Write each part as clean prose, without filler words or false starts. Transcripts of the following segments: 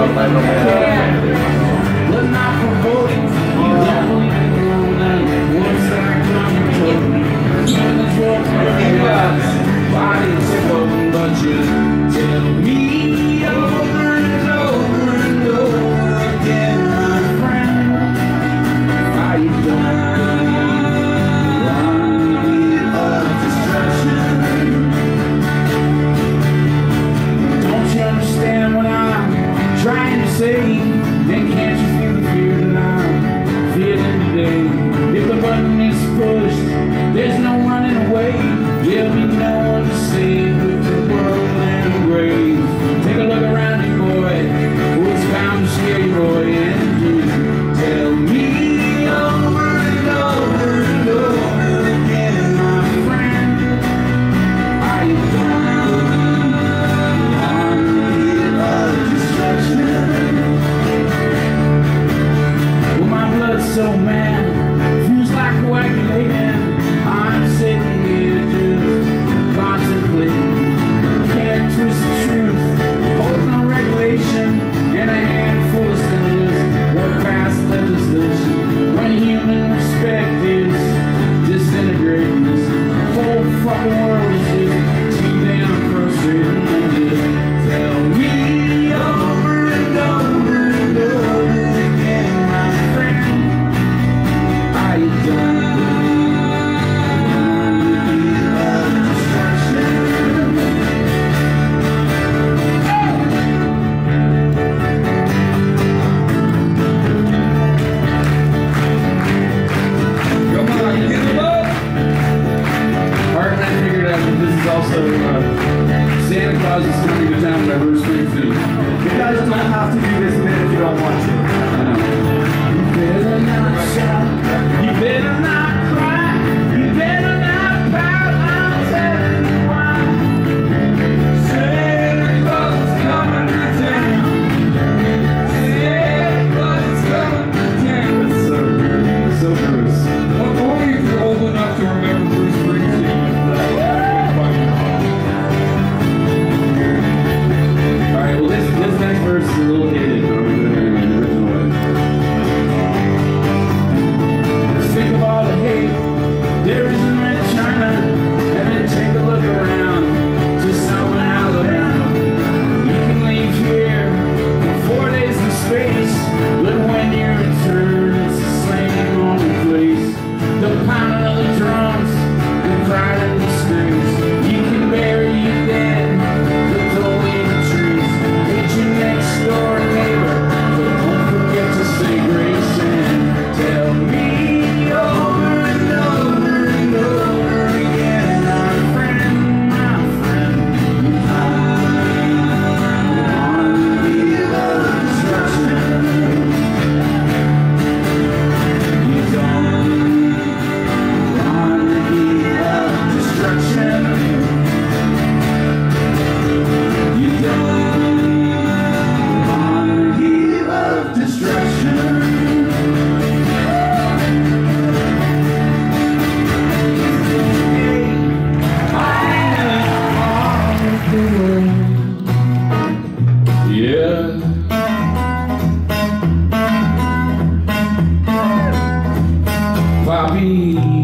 But not for voting. You don't believe in the what's that coming to me? Nothing's wrong with your lives. Body's open, but you tell me over and over and over again, my friend, how you doing? Of destruction. Don't you understand what I'm trying to say? Then can't you feel the fear that I'm feeling today? If the button is pushed, there's no running away. There'll be no one to save with the world and the grave. Take a look around you, boy. What's bound to scare you, boy? And you tell me over and over and over again, my friend, how you doing? On the of destruction. Well, my blood's so mad, feels like coagulating. I'm sitting here just contemplating. Can't twist the truth, hold no regulation, and a handful of senators work past legislation. When human respect is disintegrating, this whole fucking world is just too damn frustrating. And just tell me over and over and over again, my friend, how you doing? Also, Santa Claus is coming to town by Bruce Springsteen. You guys don't have to do this bit if you don't want to. You better not shout, you better not cry, you better not pout, I'm telling you why. Santa Claus is coming to town. Santa Claus is coming to town. It's so good. So Bruce. Well, only if you're old enough to remember Bruce Springsteen. Alright, well this next verse is a little dated, but I'm going to do it in the original way. Think of all the hate there is in Red China, and then take a look around to Selma, Alabama. You can leave here for 4 days in space, but when you return, it's the same only place. The pounding of the drums, the pride and disgrace. You can bury your dead, but don't leave the trees. Hate your next door neighbor, but don't forget to say grace and tell me over and over and over again, my friend, you on the of destruction. You don't on the of destruction. You don't on the of destruction. Yeah. Bobby,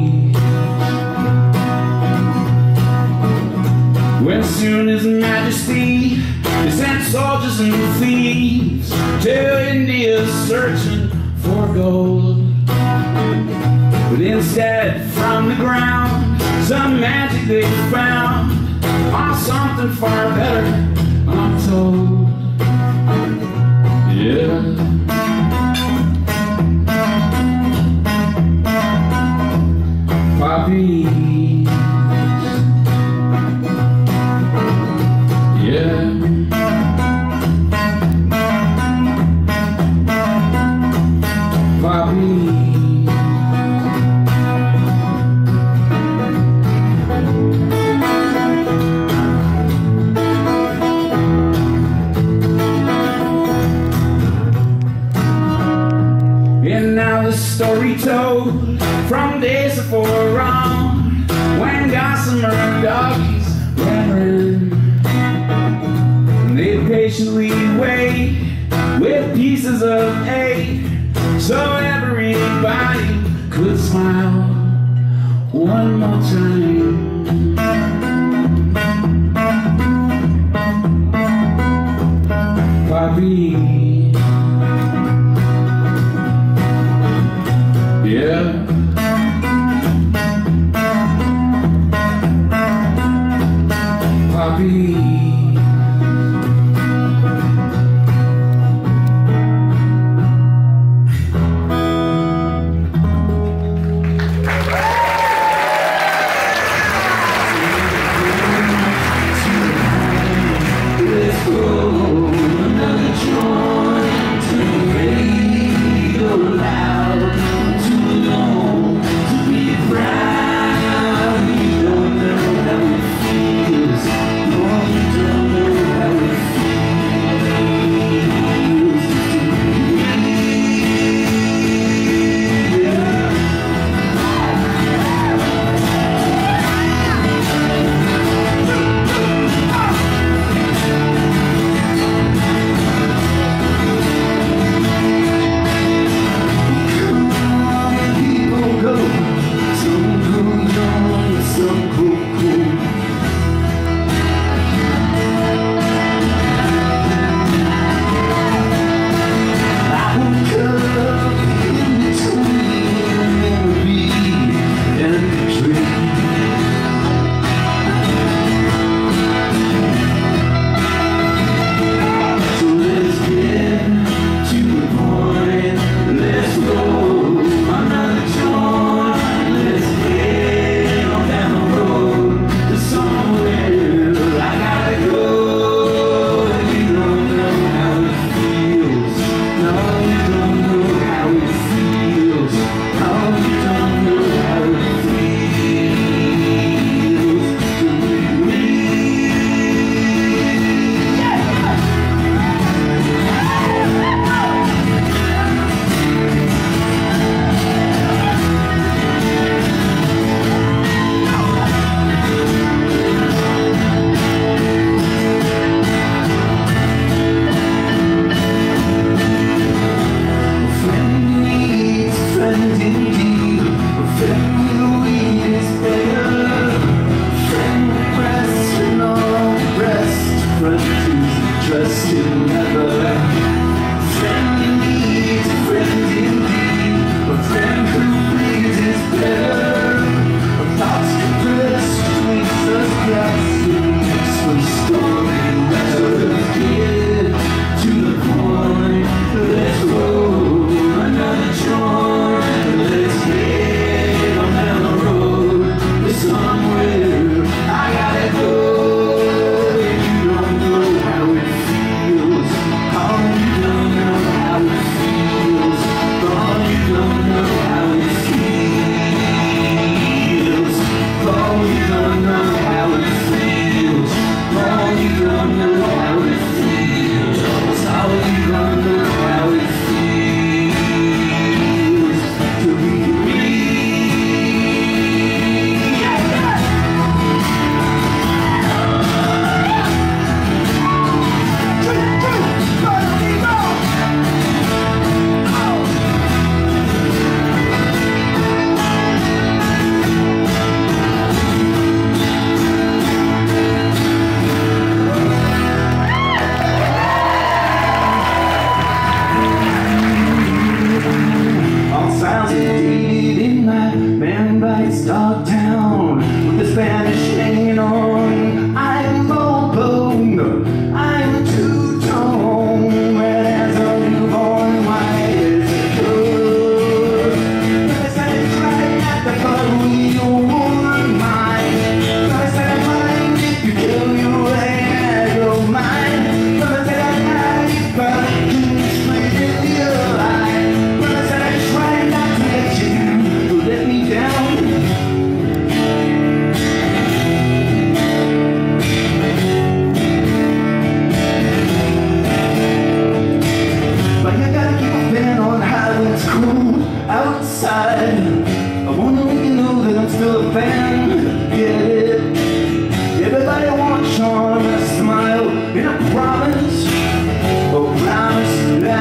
when soon His Majesty he sent soldiers and thieves to India searching for gold, but instead from the ground some magic they found, or something far better, I'm told. Yeah. Poppy. Yeah. Poppy. And now the story told from days before on, when gossamer and doggies ran around. They patiently wait with pieces of eight, so everybody could smile one more time. Poppy, yeah. Poppy. in a promise, oh promise.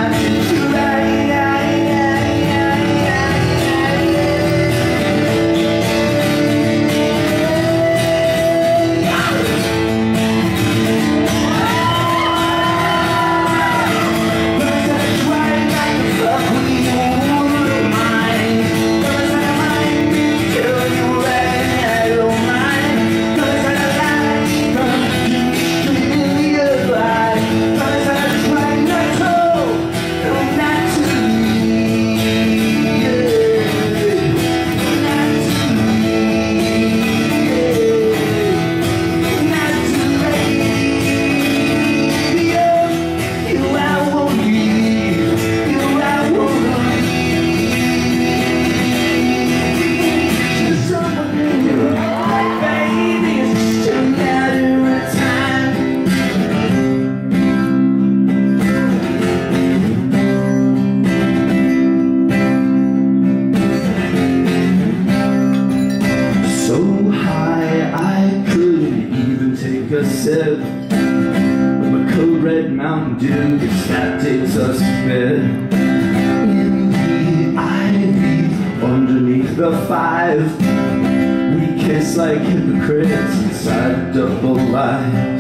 us bed in the ivy underneath the five. We kiss like hypocrites inside double lives.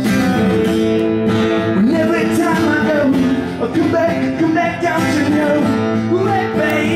And every time I go, I'll come back down to know. Let baby